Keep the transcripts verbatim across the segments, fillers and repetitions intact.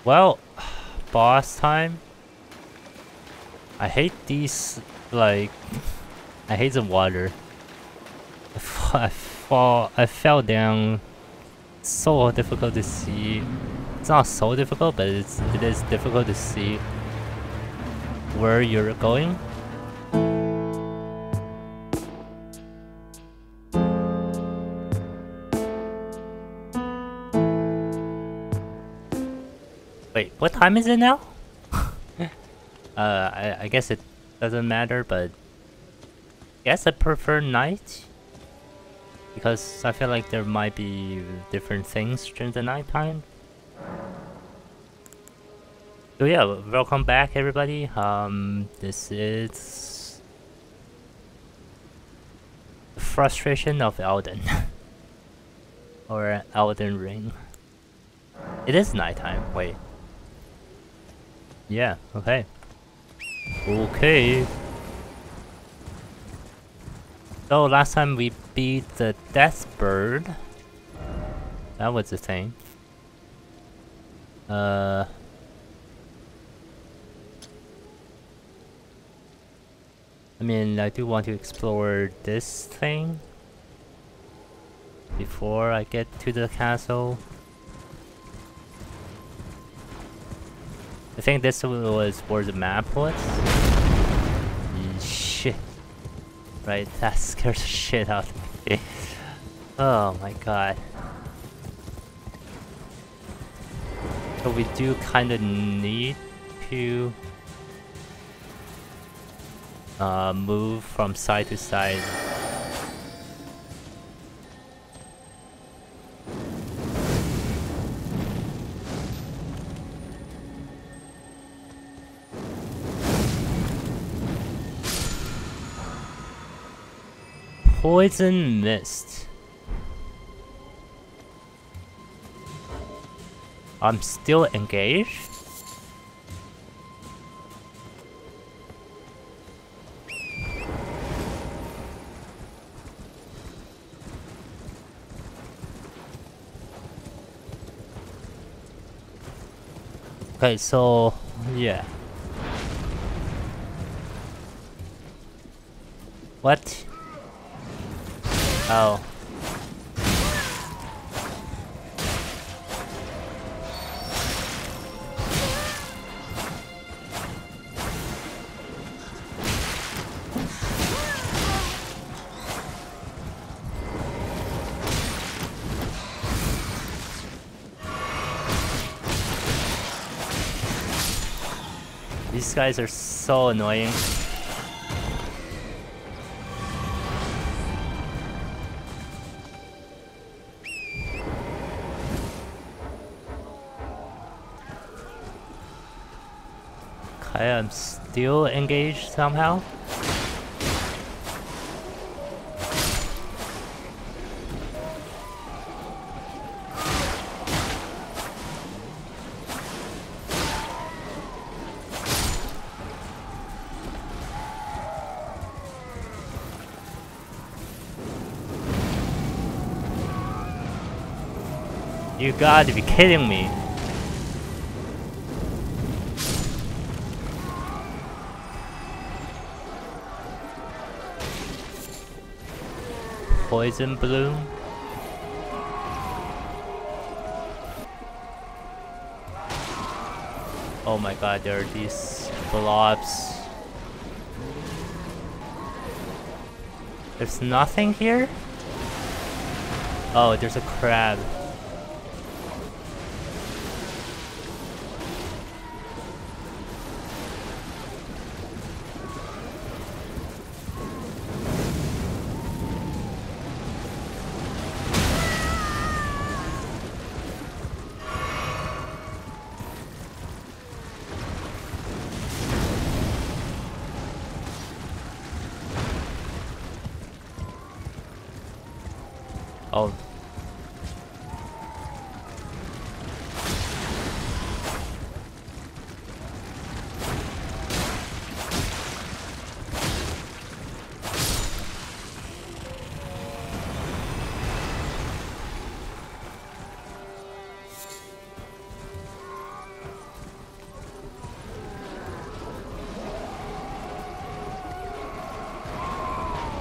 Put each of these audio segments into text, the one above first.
Well, boss time. I hate these, like, I hate the water. I, fa I fall, I fell down. So difficult to see. It's not so difficult, but it's it is difficult to see where you're going. Wait, what time is it now? uh, I, I guess it doesn't matter, but I guess I prefer night because I feel like there might be different things during the nighttime. So yeah, welcome back everybody. Um, this is the frustration of Elden or Elden Ring. It is nighttime. Wait. Yeah. Okay. Okay. So last time we beat the death bird. That was the thing. Uh. I mean, I do want to explore this thing before I get to the castle. I think this was where the map was. Shit. Right, that scares the shit out of me. Oh my god. So we do kind of need to uh, move from side to side. Poison mist. I'm still engaged? Okay, so yeah. What? Oh. These guys are so annoying. Okay, I'm still engaged somehow. You gotta be kidding me. Poison bloom. Oh my god, there are these blobs. There's nothing here? Oh, there's a crab. Oh.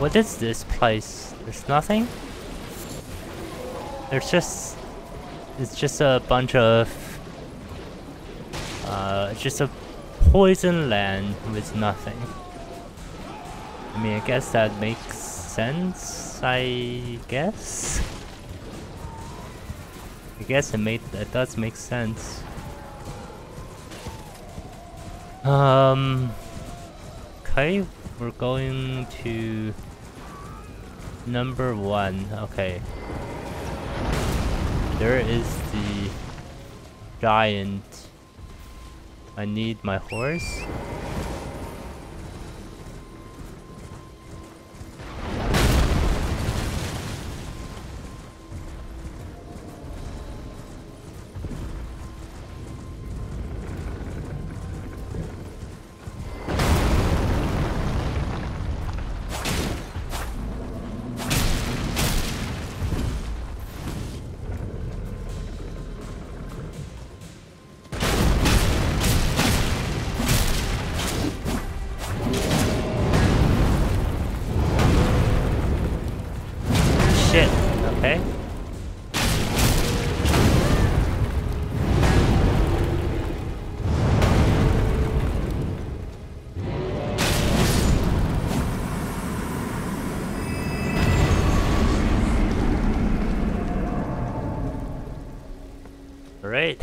What is this place? There's nothing? There's just... It's just a bunch of... Uh, it's just a poison land with nothing. I mean, I guess that makes sense, I guess? I guess it made it does make sense. Um okay, we're going to number one. Okay. There is the giant. I need my horse. Shit, okay. All right.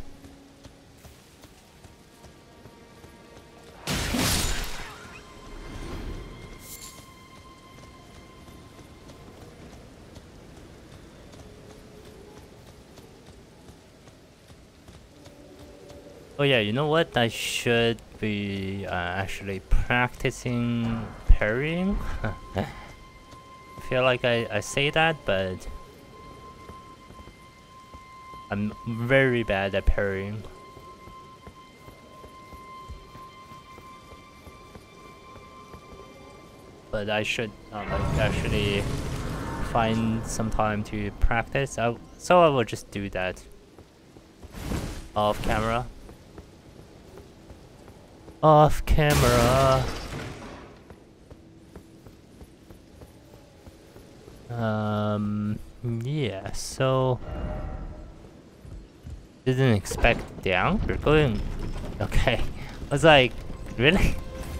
Oh yeah, you know what? I should be uh, actually practicing parrying. I feel like I, I say that, but I'm very bad at parrying. But I should uh, like actually find some time to practice. I, so I will just do that off camera. Off camera. Um, yeah, so didn't expect down. We're going. Okay, I was like, really?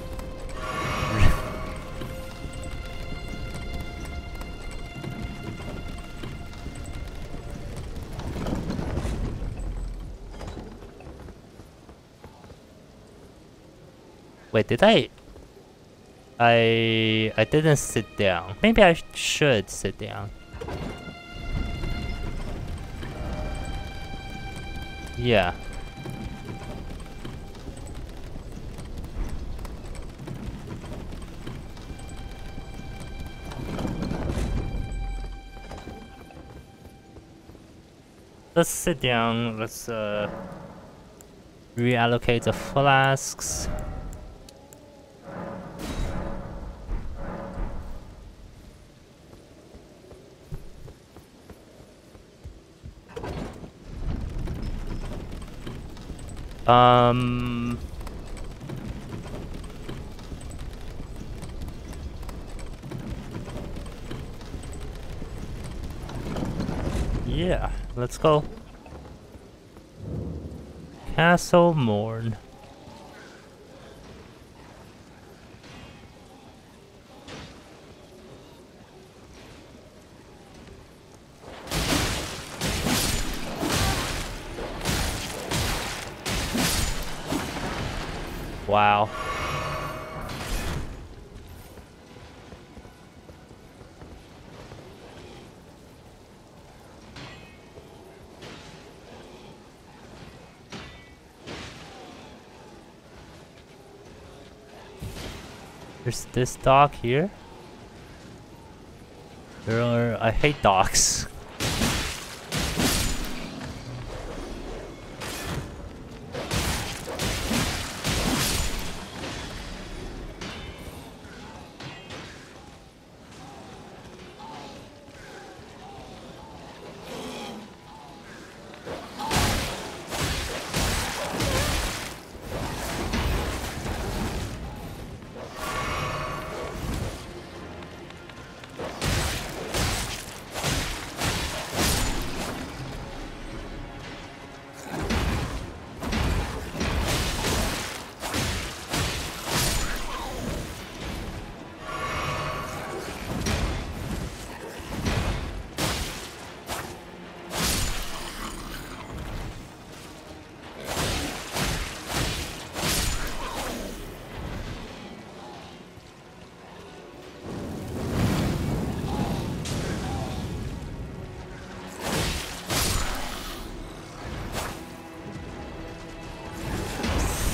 Wait, did I? I I didn't sit down. Maybe I sh should sit down. Yeah. Let's sit down. Let's uh reallocate the flasks. Um, yeah, let's go. Castle Morne. Wow. There's this dock here. There are. I hate docks.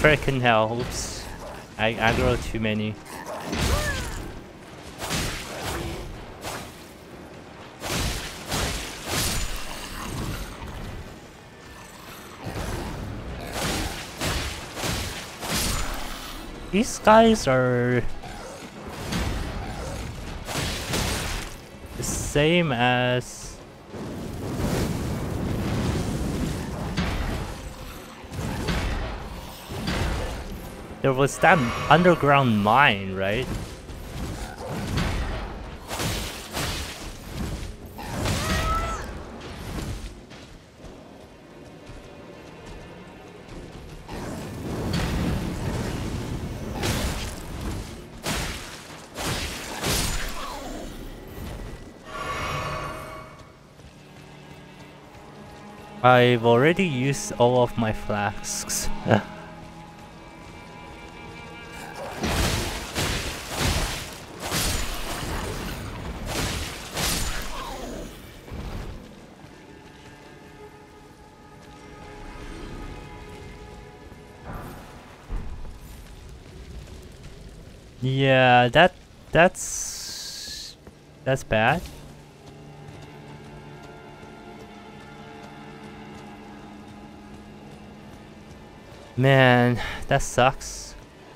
Frickin' hell, oops. I aggro too many. These guys are the same as there was that underground mine, right? I've already used all of my flasks. Yeah, that that's that's bad. Man, that sucks.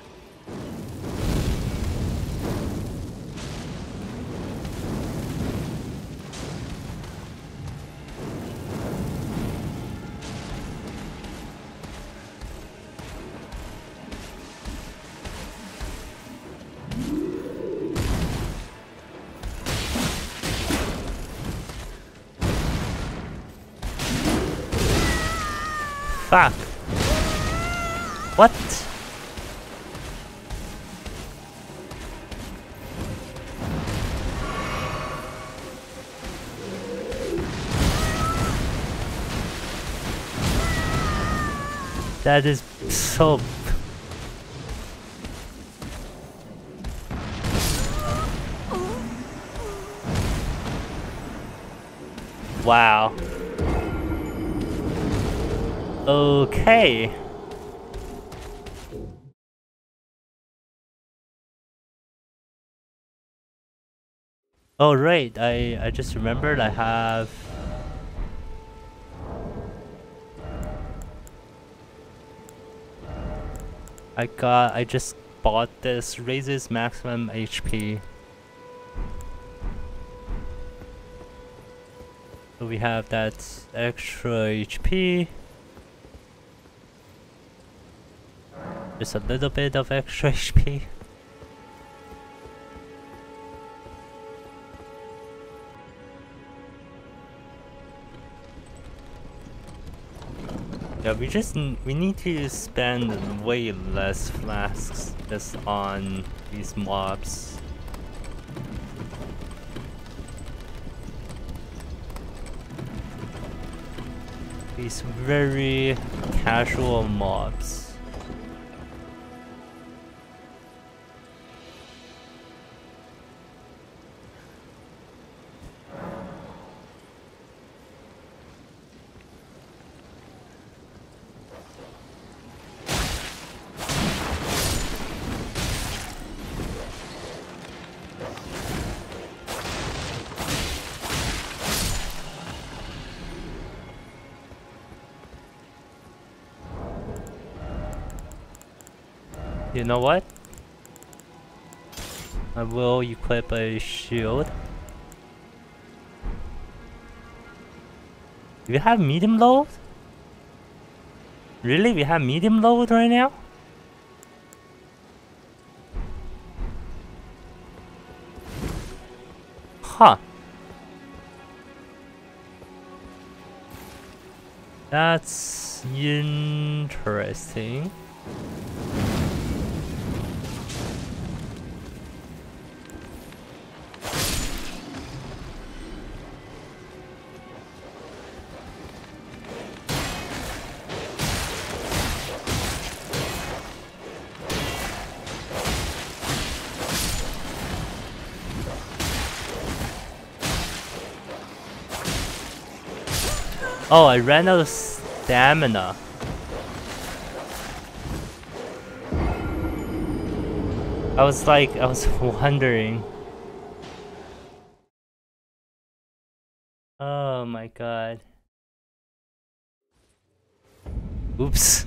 Fuck. What? That is so... Wow. Okay. Oh right, I I just remembered I have I got I just bought this raises maximum H P. So we have that extra H P. Just a little bit of extra H P. Yeah, we just n we need to spend way less flasks just on these mobs. These very casual mobs. You know what? I will equip a shield. Do we have medium load? Really? We have medium load right now? Huh. That's interesting. Oh, I ran out of stamina. I was like, I was wondering. Oh my god. Oops.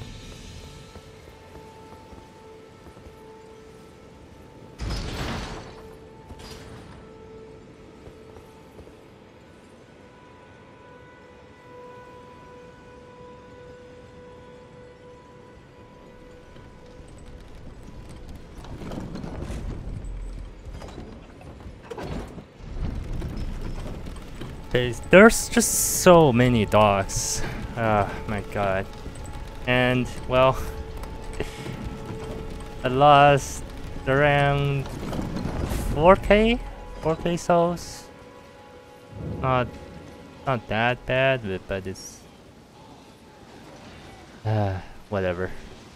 There's, there's just so many dogs. Oh my god. And, well, I lost around four K? four K souls? Not, not that bad, but, but it's... Uh, whatever.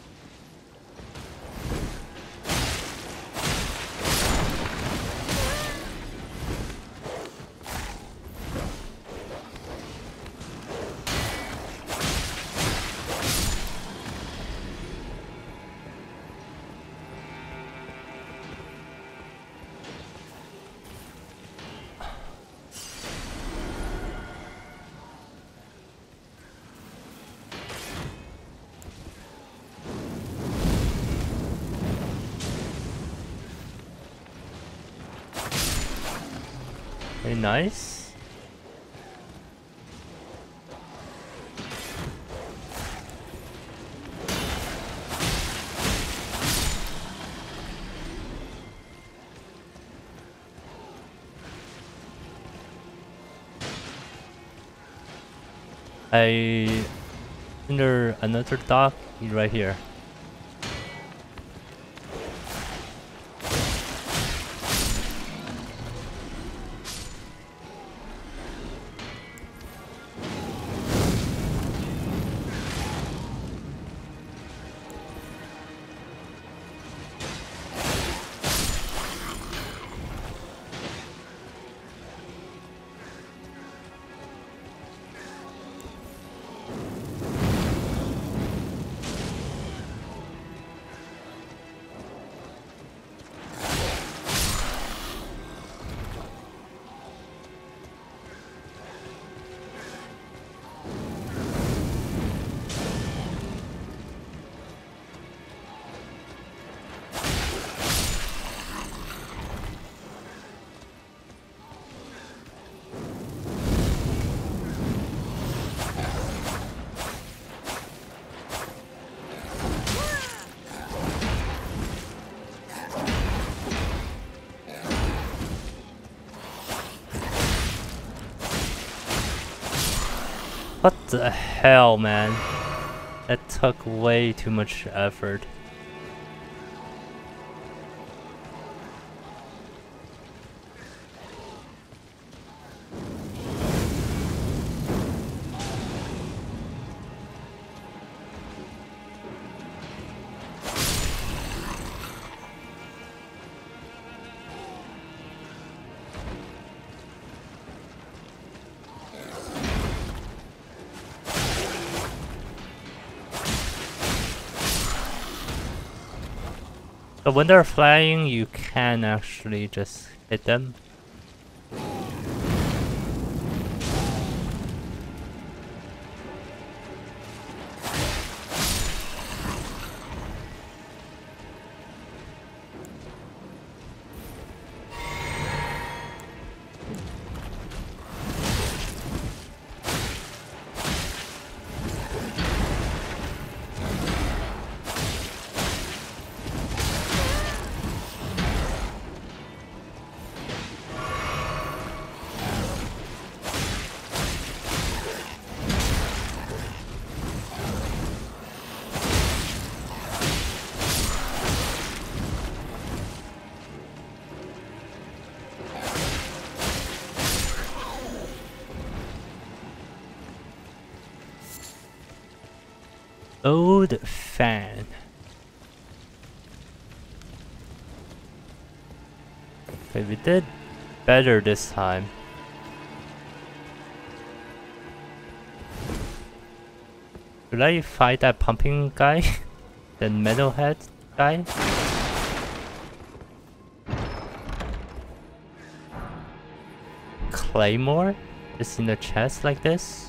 Very nice. I under another dog right here. What the hell, man? That took way too much effort. So when they're flying, you can actually just hit them. Old fan. Okay, we did better this time. Should I fight that pumping guy? The metalhead guy? claymore just in the chest like this.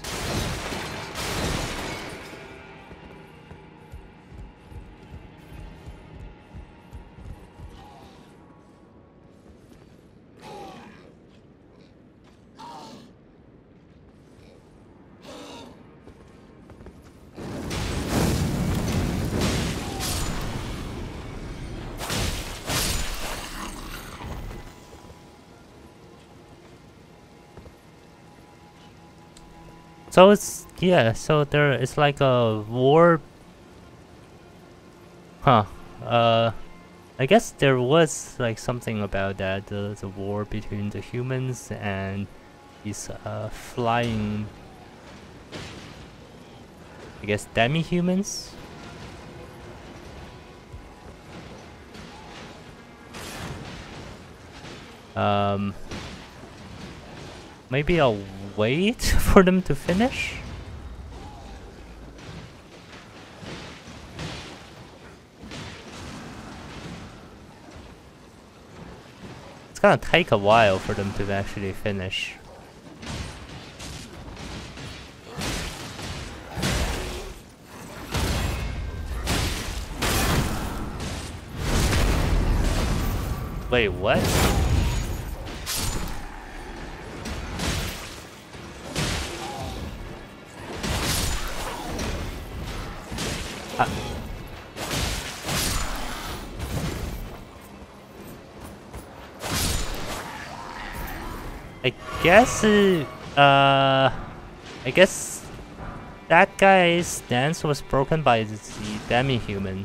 So it's, yeah, so there is like a war. Huh. Uh, I guess there was like something about that, the, the war between the humans and these uh, flying, I guess, demi-humans? Um, maybe I'll wait for them to finish? It's gonna take a while for them to actually finish. Wait, what? Uh, I guess, uh, uh, I guess that guy's dance was broken by the demi-human.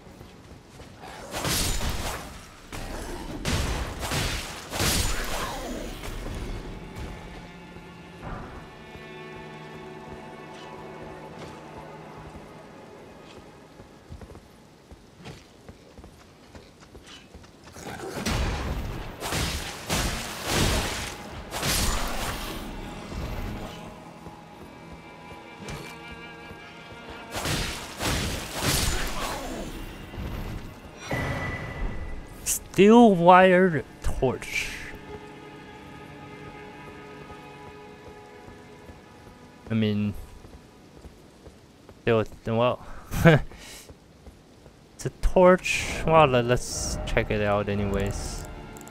Steel wired torch. I mean, still, well, it's a torch. Well, let's check it out, anyways.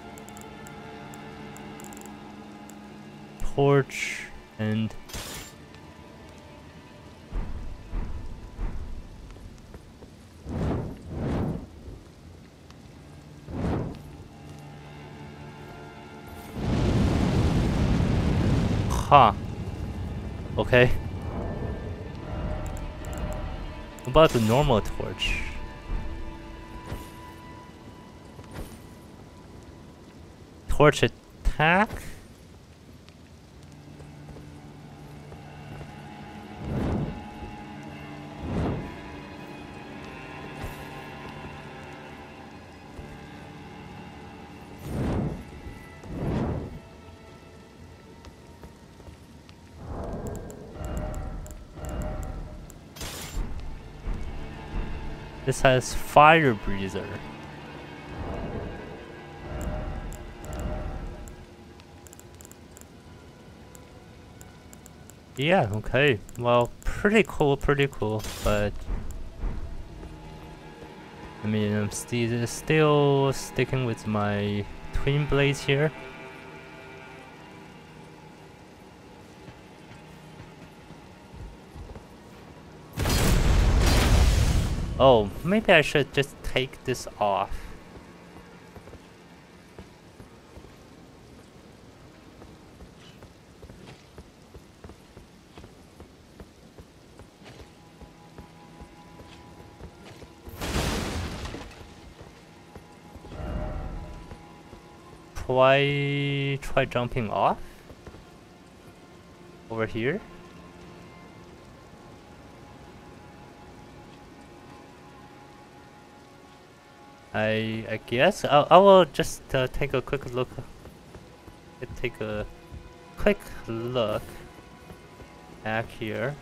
Torch and. Huh. Okay. What about the normal torch? Torch attack? This has fire breather. Yeah, okay. Well, pretty cool, pretty cool, but I mean, I'm st still sticking with my twin blades here. Oh, maybe I should just take this off. Try, try jumping off over here. I I guess I'll, I will just uh, take a quick look. Take a quick look back here.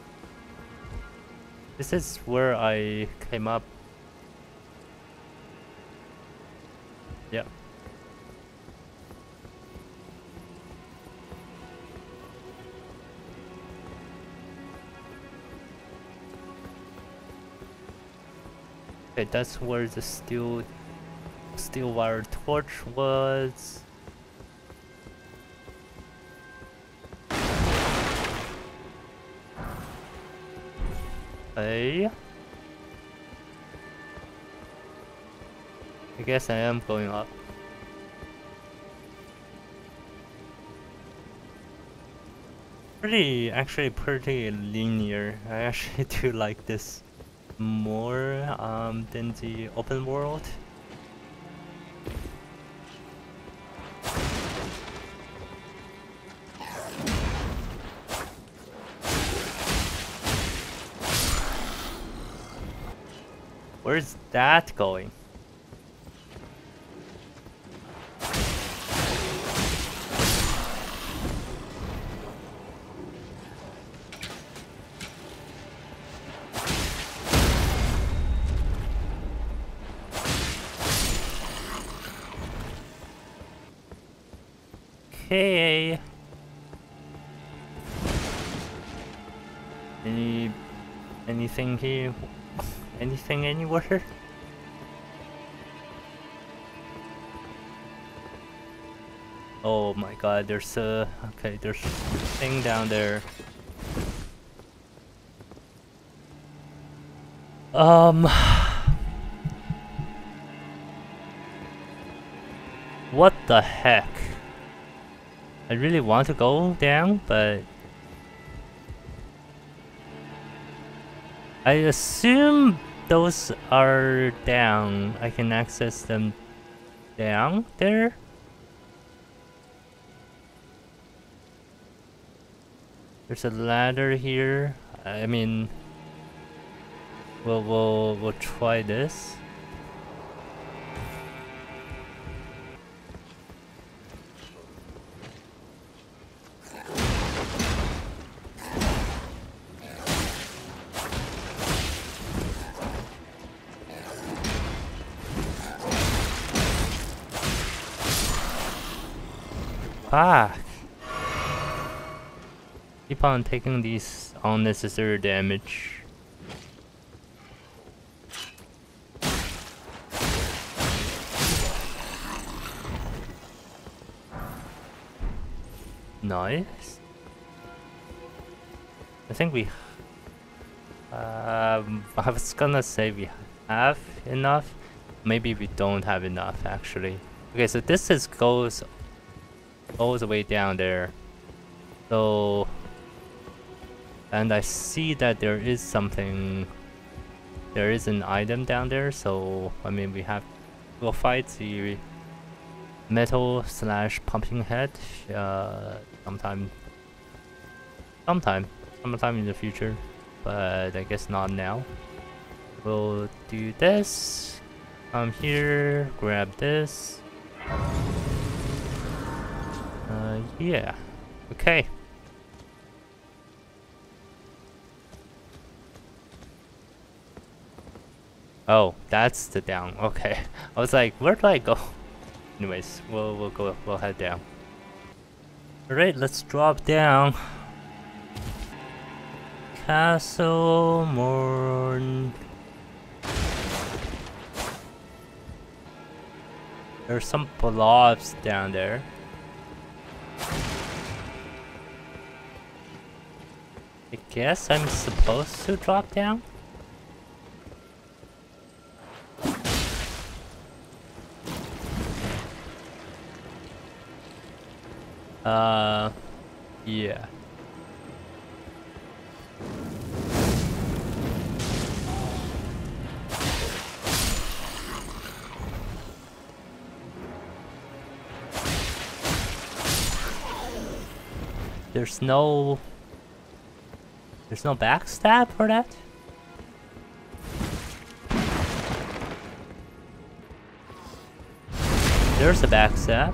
This is where I came up. Yeah. Okay, that's where the steel steel wire torch was. Hey. I guess I am going up. Pretty, actually pretty linear. I actually do like this more um, than the open world. Where's that going? Okay. Any anything here? Anything anywhere? Oh my god, there's a okay, there's a thing down there. Um What the heck? I really want to go down, but I assume those are down. I can access them down there. There's a ladder here. I mean, we'll we'll we'll try this. Fuck. Keep on taking these unnecessary damage. Nice. I think we... Um, I was gonna say we have enough. Maybe we don't have enough, actually. Okay, so this is goes all the way down there. So... And I see that there is something... There is an item down there, so... I mean, we have... We'll fight the... Metal slash pumping head uh, sometime, sometime, sometime in the future, but I guess not now. We'll do this. Come here, grab this. Uh, yeah. Okay. Oh, that's the down. Okay. I was like, where do I go? Anyways, we'll we'll go we'll head down. Alright, let's drop down. Castle Morne. There's some blobs down there. I guess I'm supposed to drop down? Uh, yeah. There's no... There's no backstab for that? There's a backstab.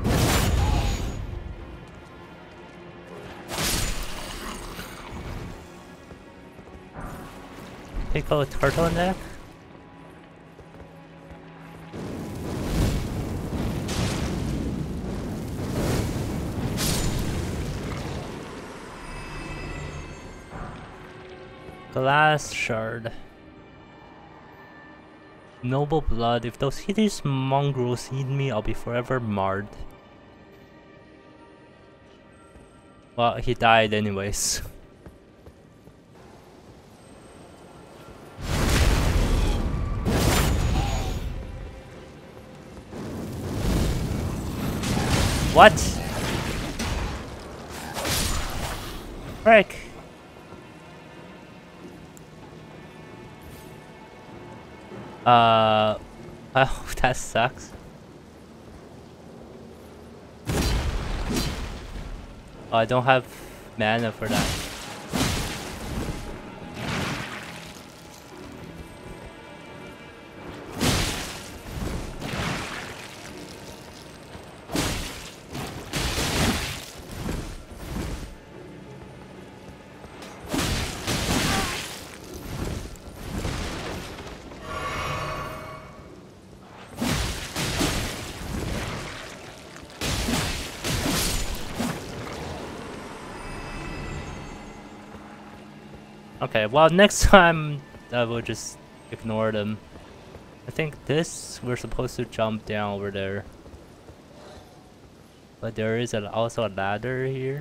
Pickle turtleneck. Glass shard. Noble blood. If those hideous mongrels eat me, I'll be forever marred. Well, he died anyways. What? Frick. Uh, oh, that sucks. Oh, I don't have mana for that. Okay, well, next time I will just ignore them. I think this, we're supposed to jump down over there. But there is a, also a ladder here.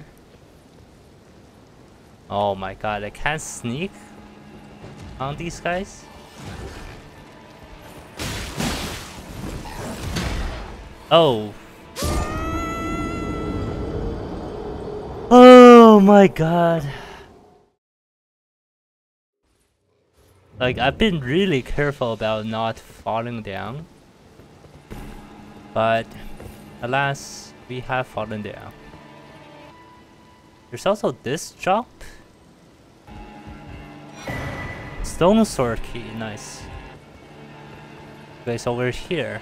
Oh my god, I can't sneak on these guys? Oh. Oh my god. Like, I've been really careful about not falling down. But, alas, we have fallen down. There's also this jump. Stone sword key, nice. It's over here.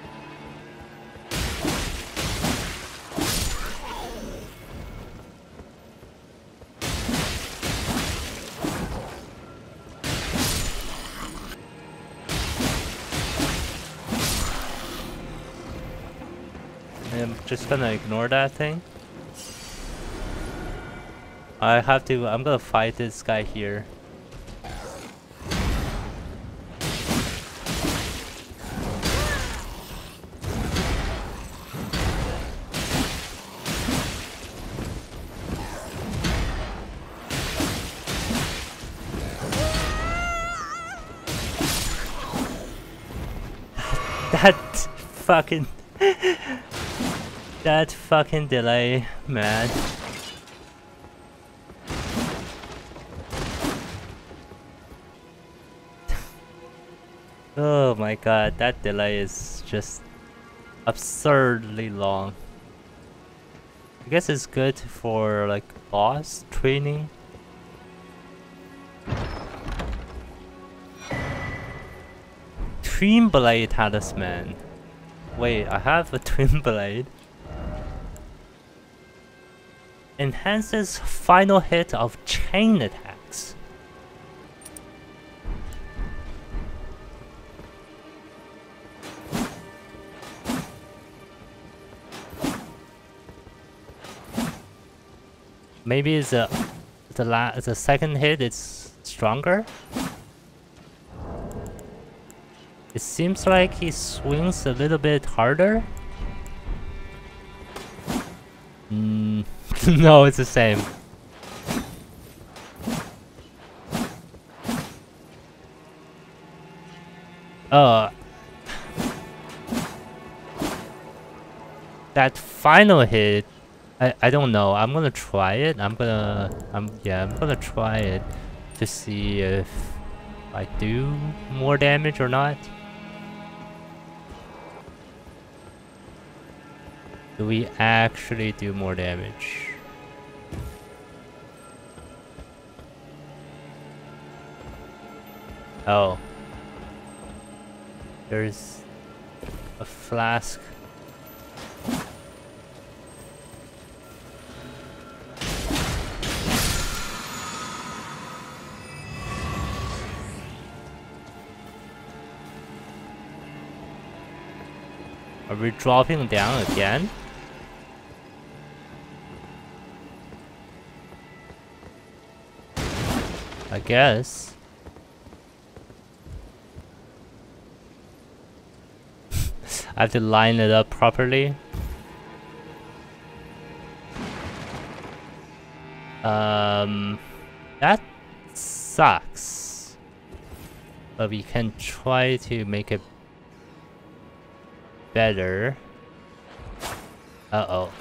I'm just gonna ignore that thing. I have to, I'm gonna fight this guy here. That fucking that fucking delay, man. Oh my god, that delay is just absurdly long. I guess it's good for like boss training. Twin blade talisman. Wait, I have a twin blade. Enhances final hit of chain attacks. Maybe it's a the la the second hit it's stronger. It seems like he swings a little bit harder. Mm, no, it's the same. Uh, that final hit, I I don't know. I'm gonna try it. I'm gonna I'm yeah I'm gonna try it to see if I do more damage or not. Do we actually do more damage? Oh. There's a flask. Are we dropping down again? I guess. I have to line it up properly. Um, that sucks. But we can try to make it better. Uh-oh.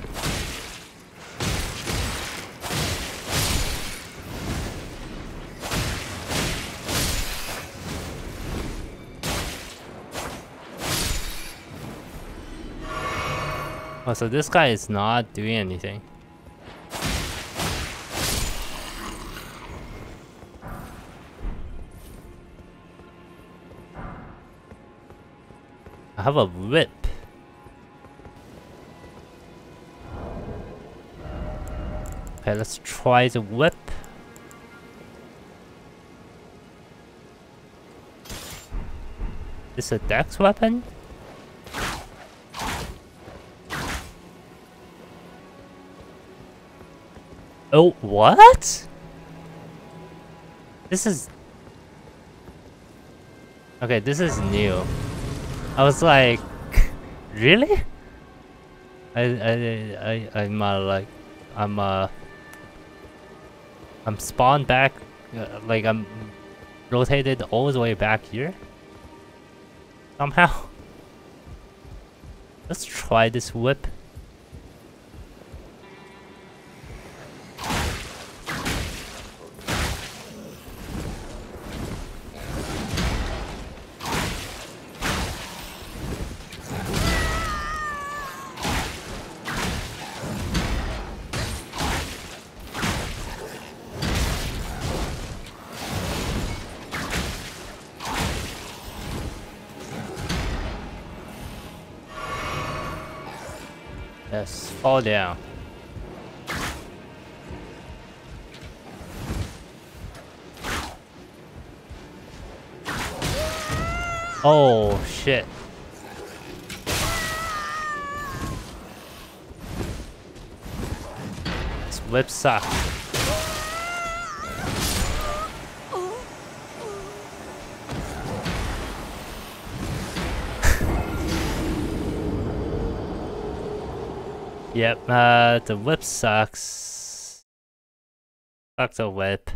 Oh, so this guy is not doing anything. I have a whip. Okay, let's try the whip. Is this a dex weapon? Oh, what? This is... Okay, this is new. I was like, really? I, I, I, I'm uh, like, I'm uh, I'm spawned back, uh, like I'm rotated all the way back here. Somehow. Let's try this whip. Yes, fall down. Oh shit. This whip sucks. Yep, uh, the whip sucks. Fuck the whip.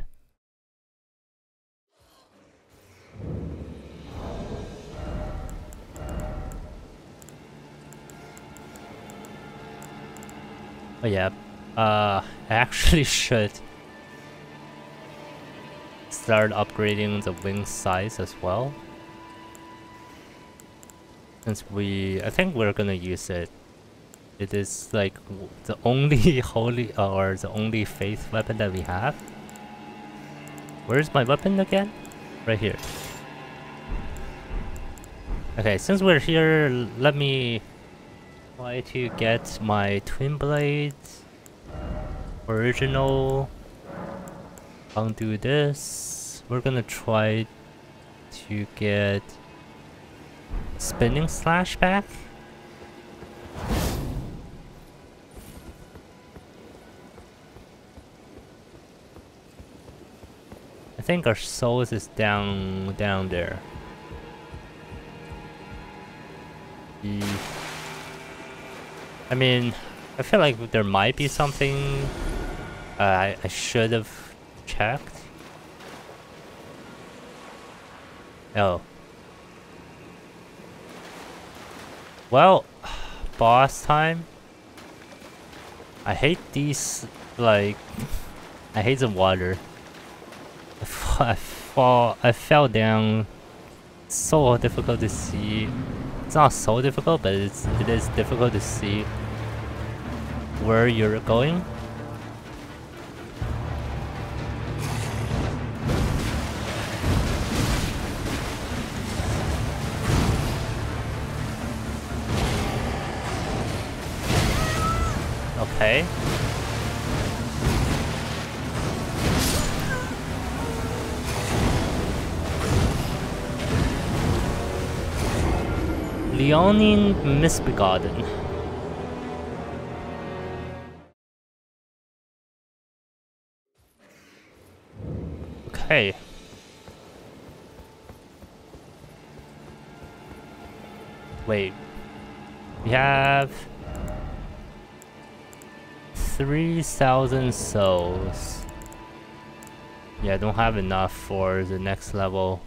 Oh yeah, uh, I actually should start upgrading the wing size as well. Since we, I think we're gonna use it. It is like the only holy or the only faith weapon that we have. Where's my weapon again? Right here. Okay, since we're here, let me try to get my twin blades. Original. Undo this. We're gonna try to get spinning slash back. I think our souls is down down there. The, I mean, I feel like there might be something uh, I, I should have checked. Oh. Well, boss time. I hate these, like, I hate the water. I, f I fall, I fell down. It's so difficult to see. It's not so difficult, but it's it is difficult to see where you're going. Okay. Leonine Misbegotten. Okay. Wait. We have three thousand souls. Yeah, I don't have enough for the next level.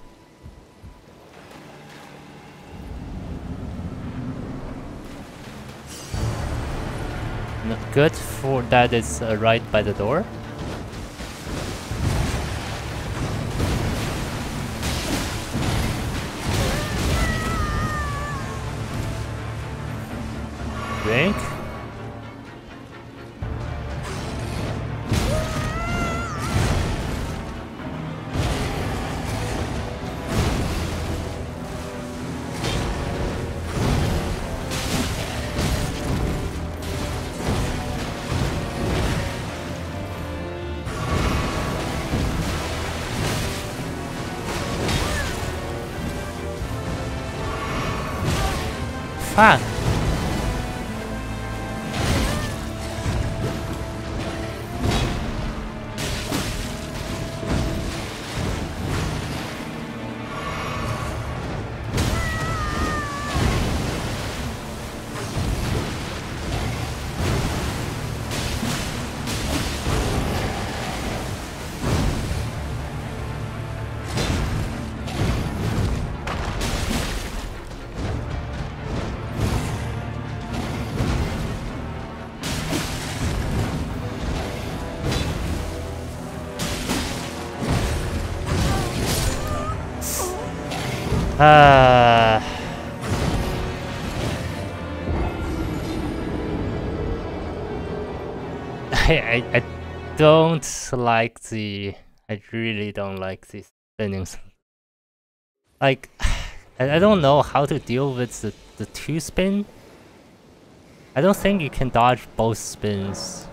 Not good for that it's uh, right by the door. Drink. Fuck. Uh, I, I I don't like the I really don't like these spinnings. Like I, I don't know how to deal with the, the two spin. I don't think you can dodge both spins.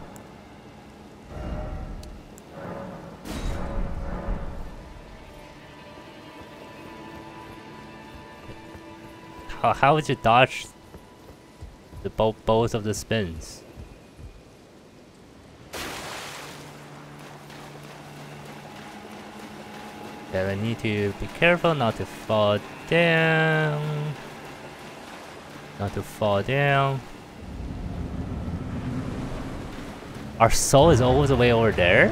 How, how would you dodge the both both of the spins? Yeah, I need to be careful not to fall down. Not to fall down. Our soul is always the way over there?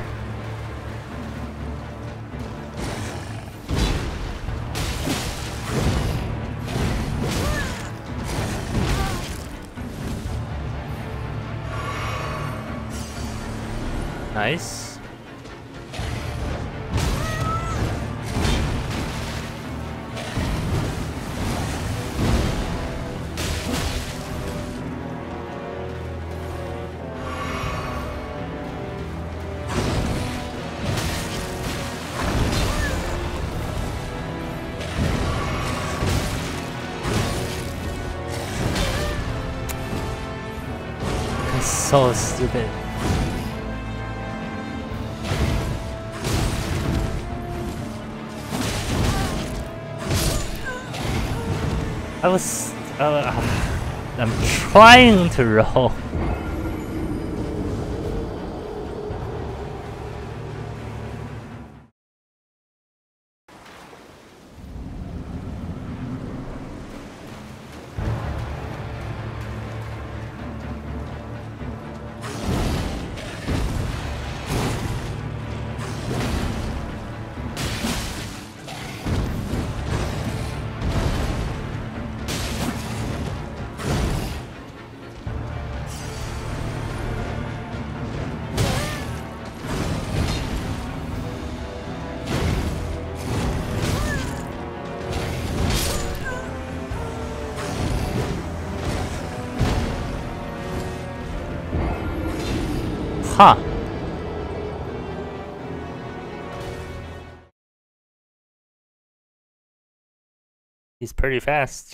Nice. So stupid. I was... Uh, I'm trying to roll. Huh. He's pretty fast.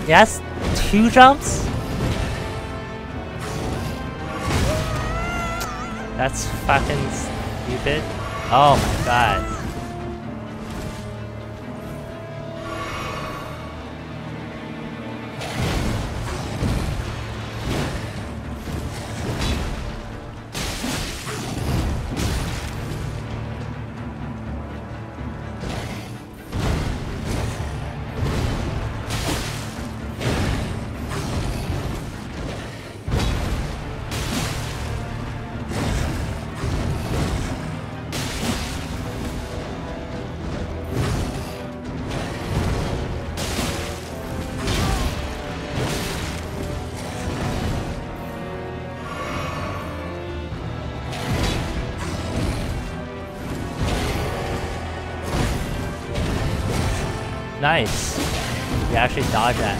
Yes, two jumps? That's fucking stupid. Oh my god. Nice. You actually dodged that.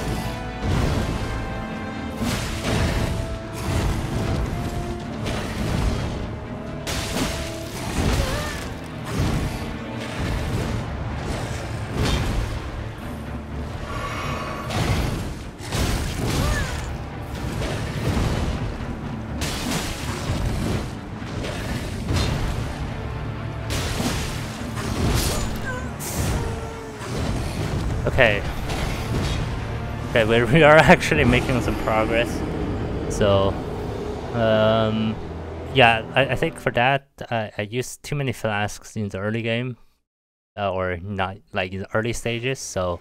Okay. Okay, we we are actually making some progress. So, um, yeah, I, I think for that, I, I used too many flasks in the early game, uh, or not like in the early stages. So,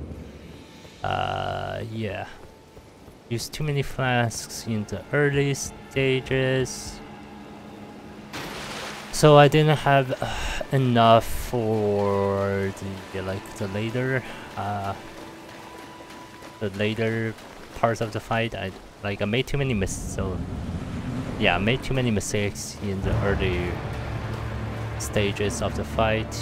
uh, yeah, used too many flasks in the early stages. So I didn't have uh, enough for the like the later, uh, the later parts of the fight. I like I made too many mistakes. So yeah, I made too many mistakes in the early stages of the fight.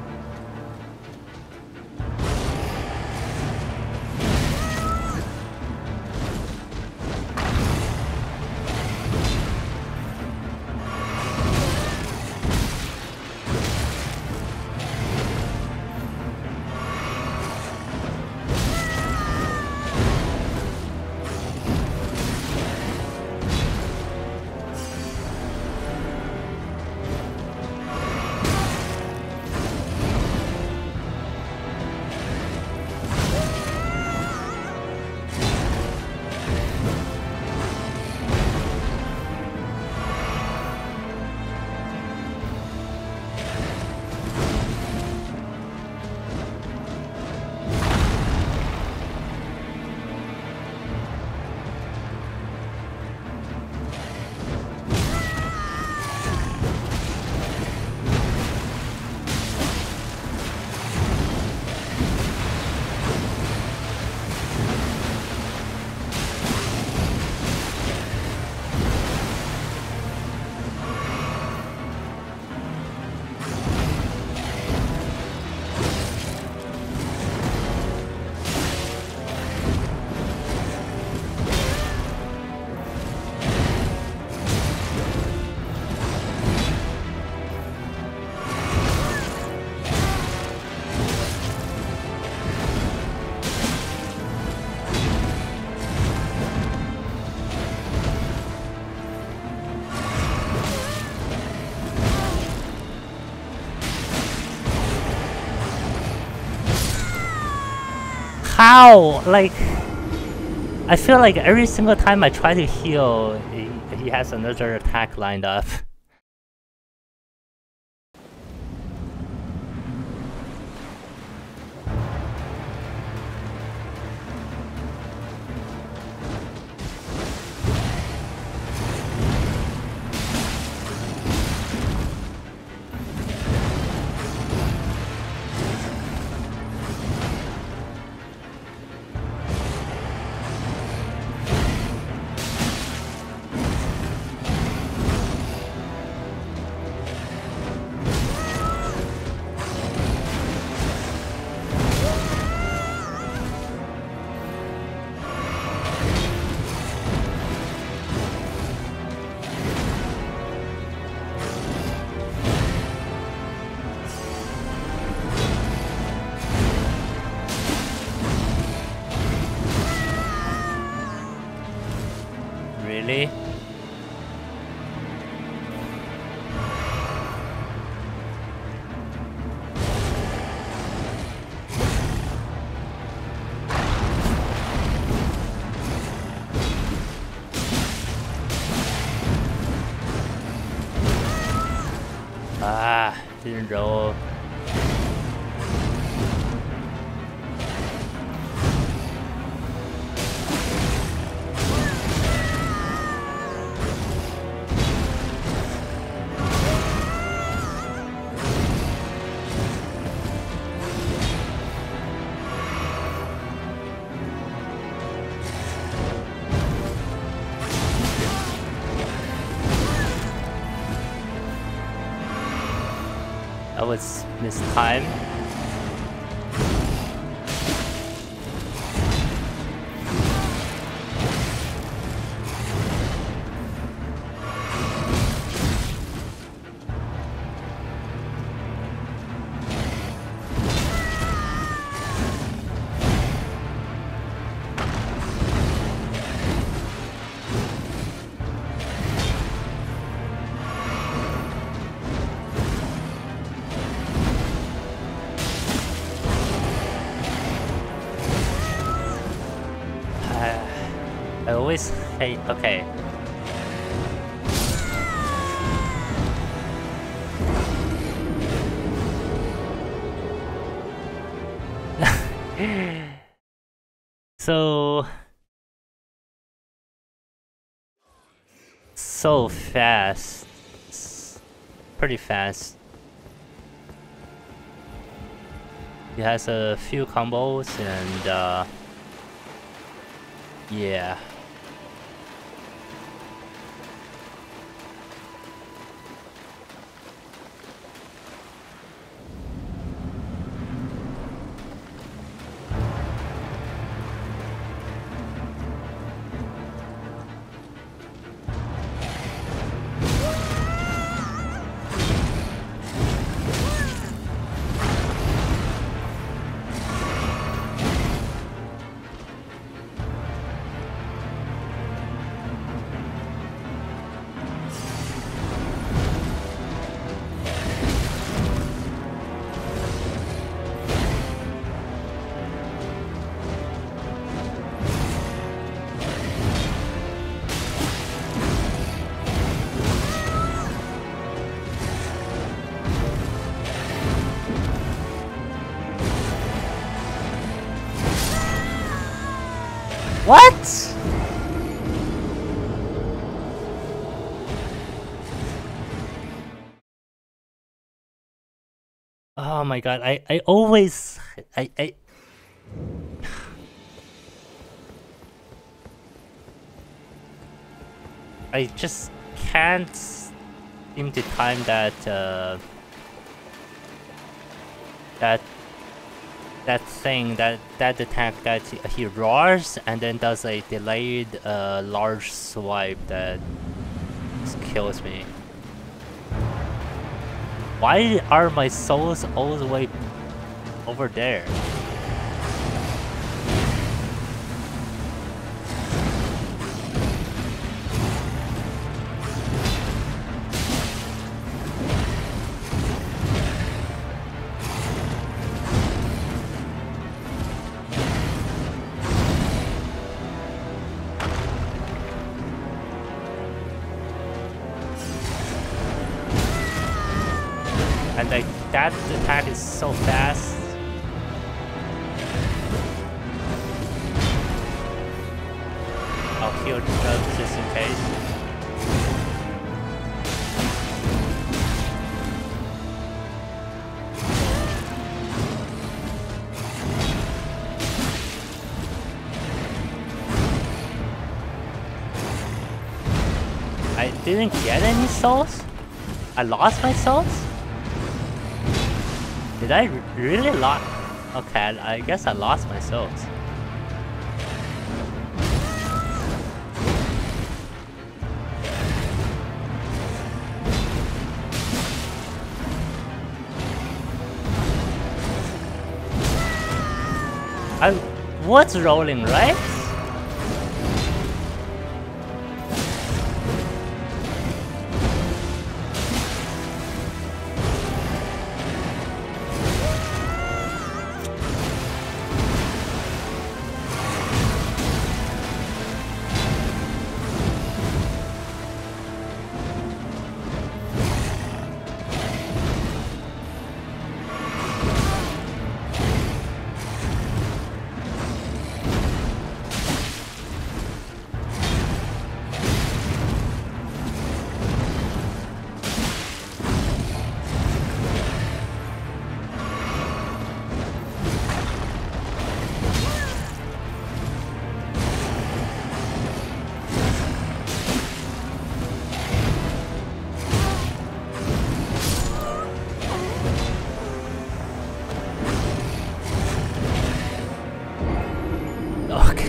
How? Like, I feel like every single time I try to heal, he, he has another attack lined up. Really? Ah, didn't roll. That was mistimed. I always hate. Okay. so so fast. It's pretty fast. He has a few combos and uh yeah. What? Oh my god, I, I always... I, I... I just can't seem to time that, uh... That... That thing, that, that attack that he roars and then does a delayed uh, large swipe that just kills me. Why are my souls all the way over there? And like that attack is so fast. I'll heal uh, just in case. I didn't get any souls? I lost my souls? Did I really lost? Okay, I guess I lost my souls. I was rolling, right?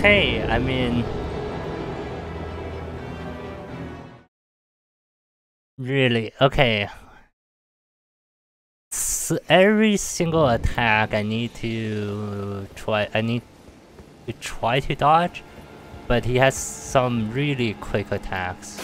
okay. I mean, really, okay. So every single attack I need to try. I need to try to dodge, but he has some really quick attacks.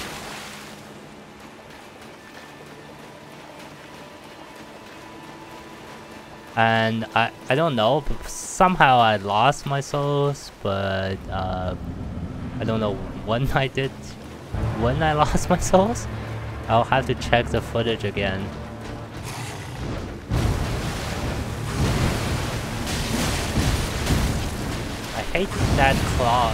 And I, I don't know, somehow I lost my souls, but uh, I don't know when I did, when I lost my souls. I'll have to check the footage again. I hate that claw.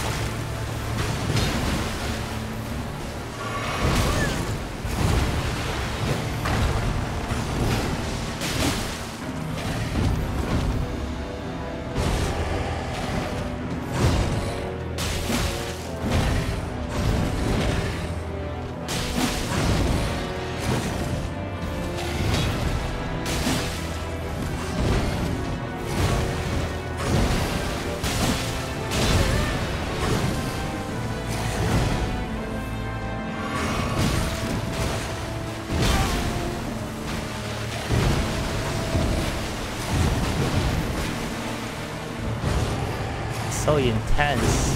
So intense.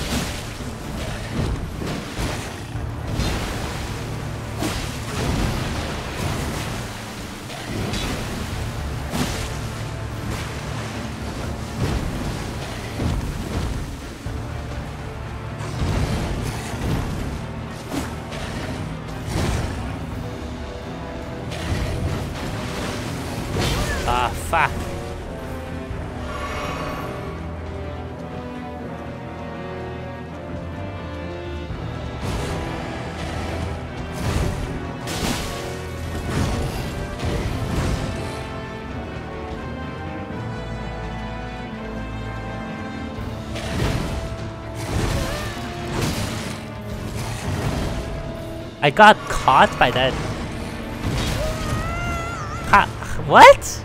Ah, fuck. I got caught by that. Ha, what?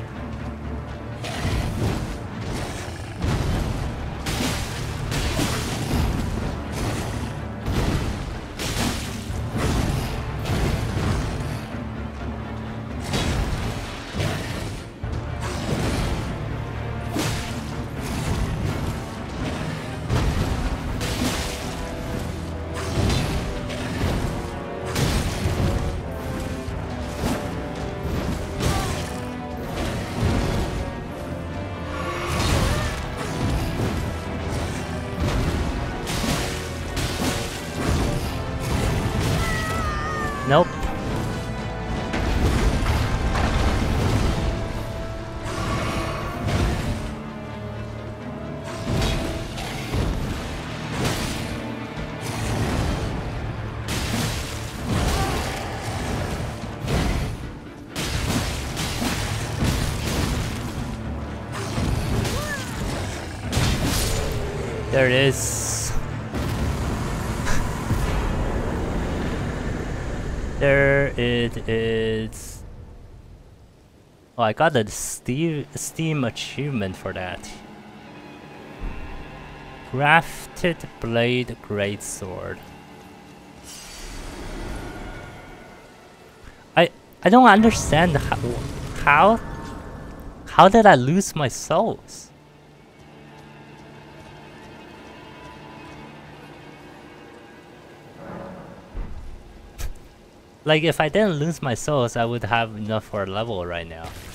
Nope. There it is. There it is. Oh, I got a Steam, Steam achievement for that. Crafted Blade Greatsword. I I don't understand how how how did I lose my souls? Like, if I didn't lose my souls, I would have enough for a level right now.